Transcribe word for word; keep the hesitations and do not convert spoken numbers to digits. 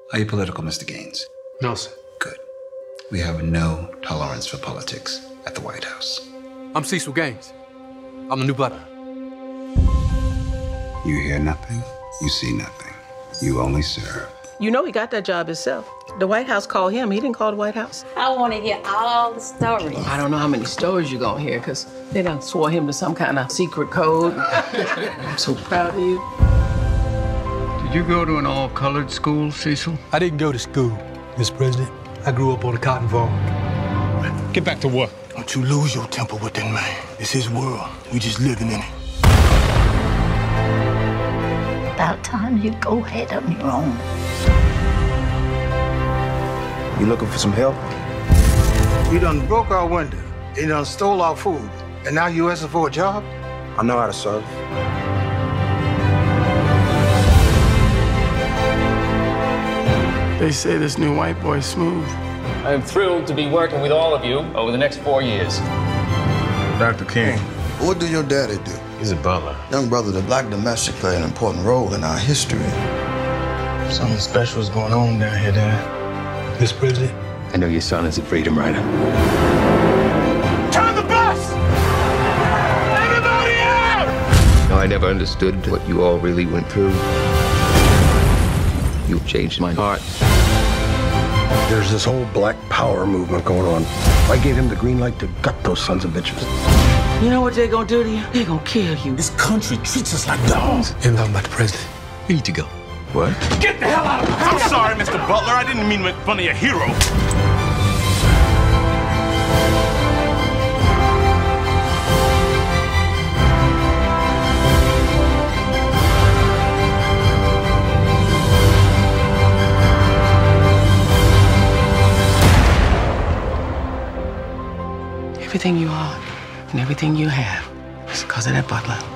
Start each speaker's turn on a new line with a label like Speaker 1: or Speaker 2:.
Speaker 1: Are you political, Mister Gaines?
Speaker 2: No, sir.
Speaker 1: Good. We have no tolerance for politics at the White House.
Speaker 2: I'm Cecil Gaines. I'm the new butler.
Speaker 1: You hear nothing, you see nothing. You only serve.
Speaker 3: You know he got that job himself. The White House called him. He didn't call the White House.
Speaker 4: I want to hear all the stories.
Speaker 3: I don't know how many stories you're going to hear, because they done swore him to some kind of secret code. I'm so proud of you.
Speaker 5: Did you go to an all-colored school, Cecil?
Speaker 2: I didn't go to school, Mister President. I grew up on a cotton farm.
Speaker 5: Get back to work.
Speaker 6: Don't you lose your temper with that man. It's his world. We just living in it.
Speaker 4: About time you go ahead on your own.
Speaker 6: You looking for some help? You done broke our window. You done stole our food. And now you asking for a job? I know how to serve.
Speaker 7: They say this new white boy's smooth.
Speaker 8: I am thrilled to be working with all of you over the next four years.
Speaker 5: Doctor King.
Speaker 9: What do your daddy do?
Speaker 5: He's a butler.
Speaker 9: Young brother, the black domestic play an important role in our history.
Speaker 6: Something special is going on down here, Dad.
Speaker 2: Mister President.
Speaker 5: I know your son is a freedom rider.
Speaker 6: Turn the bus! Everybody out!
Speaker 5: No, I never understood what you all really went through. You've changed my heart.
Speaker 6: There's this whole black power movement going on. I gave him the green light to gut those sons of bitches.
Speaker 3: You know what they're going to do to you? They're going to kill you.
Speaker 6: This country treats us like dogs.
Speaker 2: Ain't nothing about the president.
Speaker 5: We need to go.
Speaker 6: What?
Speaker 10: Get the hell out of here! I'm sorry, Mister Butler. I didn't mean to make fun of your hero.
Speaker 3: Everything you are and everything you have is because of that butler.